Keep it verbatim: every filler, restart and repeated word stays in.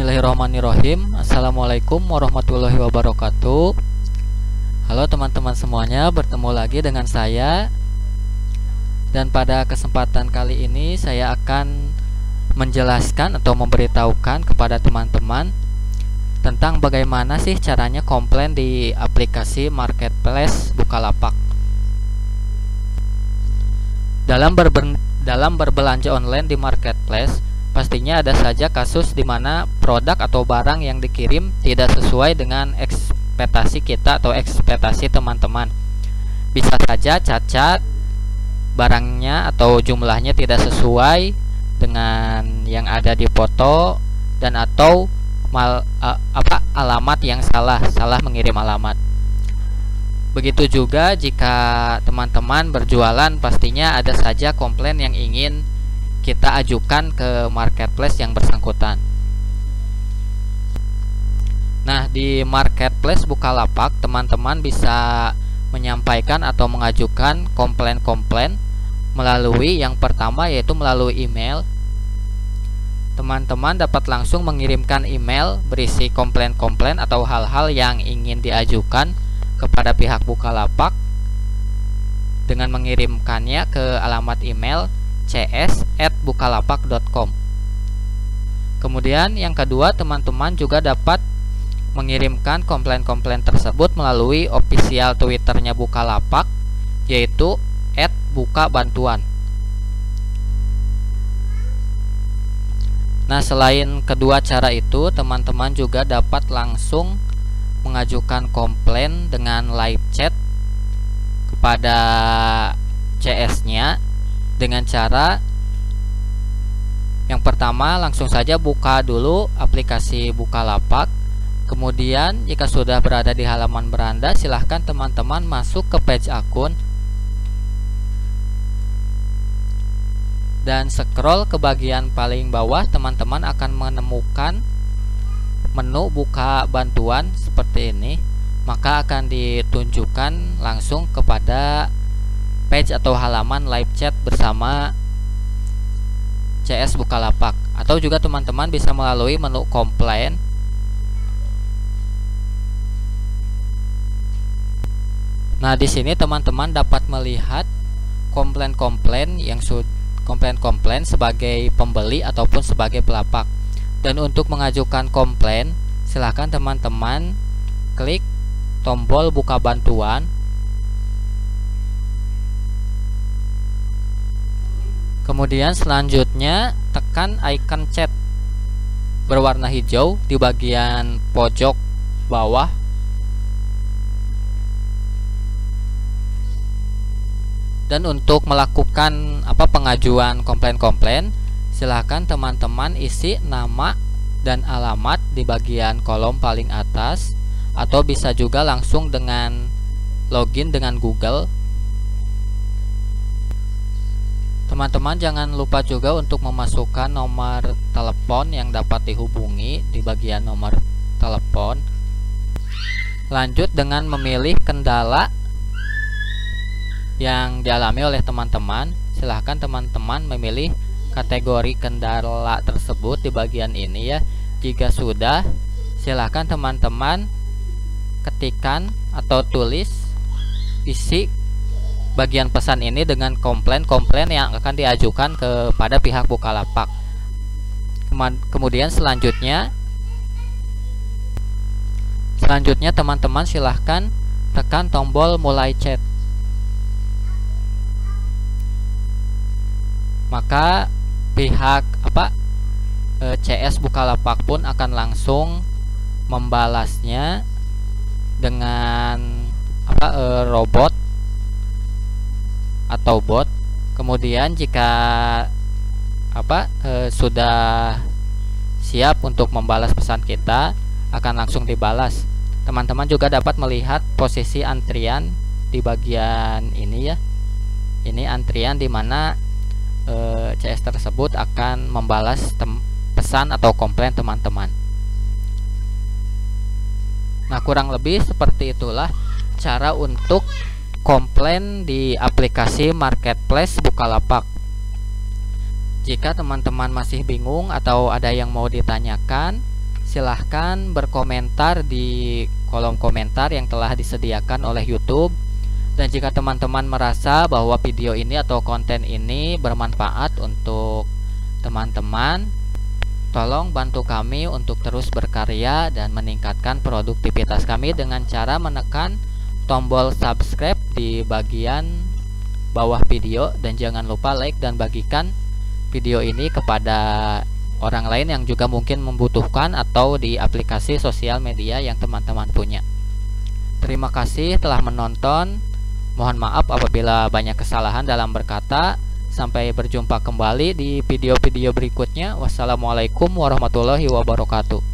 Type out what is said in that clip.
Bismillahirrahmanirrahim. Assalamualaikum warahmatullahi wabarakatuh. Halo teman-teman semuanya, bertemu lagi dengan saya. Dan pada kesempatan kali ini saya akan menjelaskan atau memberitahukan kepada teman-teman tentang bagaimana sih caranya komplain di aplikasi Marketplace Bukalapak. Dalam berben dalam berbelanja online di Marketplace, pastinya ada saja kasus di mana produk atau barang yang dikirim tidak sesuai dengan ekspektasi kita atau ekspektasi teman-teman. Bisa saja cacat, barangnya atau jumlahnya tidak sesuai dengan yang ada di foto, dan atau mal, uh, apa alamat yang salah, salah mengirim alamat. Begitu juga jika teman-teman berjualan, pastinya ada saja komplain yang ingin kita ajukan ke marketplace yang bersangkutan. Nah, di Marketplace Bukalapak teman-teman bisa menyampaikan atau mengajukan komplain-komplain melalui yang pertama, yaitu melalui email. Teman-teman dapat langsung mengirimkan email berisi komplain-komplain atau hal-hal yang ingin diajukan kepada pihak Bukalapak dengan mengirimkannya ke alamat email c s at bukalapak dot com. Kemudian yang kedua, teman-teman juga dapat mengirimkan komplain-komplain tersebut melalui official Twitternya Bukalapak, yaitu at bukabantuan. Nah, selain kedua cara itu, teman-teman juga dapat langsung mengajukan komplain dengan live chat kepada C S-nya dengan cara yang pertama, langsung saja buka dulu aplikasi Bukalapak. Kemudian jika sudah berada di halaman beranda, silahkan teman-teman masuk ke page akun dan scroll ke bagian paling bawah. Teman-teman akan menemukan menu buka bantuan seperti ini, maka akan ditunjukkan langsung kepada page atau halaman live chat bersama C S Bukalapak. Atau juga teman-teman bisa melalui menu komplain. Nah, di sini teman-teman dapat melihat komplain-komplain yang komplain-komplain sebagai pembeli ataupun sebagai pelapak. Dan untuk mengajukan komplain, silahkan teman-teman klik tombol buka bantuan. Kemudian selanjutnya tekan icon chat berwarna hijau di bagian pojok bawah. Dan untuk melakukan apa pengajuan komplain-komplain, silahkan teman-teman isi nama dan alamat di bagian kolom paling atas, atau bisa juga langsung dengan login dengan Google. Teman-teman jangan lupa juga untuk memasukkan nomor telepon yang dapat dihubungi di bagian nomor telepon. Lanjut dengan memilih kendala yang dialami oleh teman-teman. Silahkan teman-teman memilih kategori kendala tersebut di bagian ini ya. Jika sudah, silahkan teman-teman ketikkan atau tulis isi bagian pesan ini dengan komplain-komplain yang akan diajukan kepada pihak Bukalapak. Kemudian selanjutnya Selanjutnya teman-teman silahkan tekan tombol mulai chat. Maka pihak apa C S Bukalapak pun akan langsung membalasnya dengan apa e, robot atau bot. Kemudian jika apa e, sudah siap untuk membalas pesan kita, akan langsung dibalas. Teman-teman juga dapat melihat posisi antrian di bagian ini ya. Ini antrian di mana e, C S tersebut akan membalas pesan atau komplain teman-teman. Nah, kurang lebih seperti itulah cara untuk komplain di aplikasi Marketplace Bukalapak. Jika teman-teman masih bingung atau ada yang mau ditanyakan, silahkan berkomentar di kolom komentar yang telah disediakan oleh YouTube. Dan jika teman-teman merasa bahwa video ini atau konten ini bermanfaat untuk teman-teman, tolong bantu kami untuk terus berkarya dan meningkatkan produktivitas kami dengan cara menekan tombol subscribe di bagian bawah video, dan jangan lupa like dan bagikan video ini kepada orang lain yang juga mungkin membutuhkan atau di aplikasi sosial media yang teman-teman punya. Terima kasih telah menonton. Mohon maaf apabila banyak kesalahan dalam berkata. Sampai berjumpa kembali di video-video berikutnya. Wassalamualaikum warahmatullahi wabarakatuh.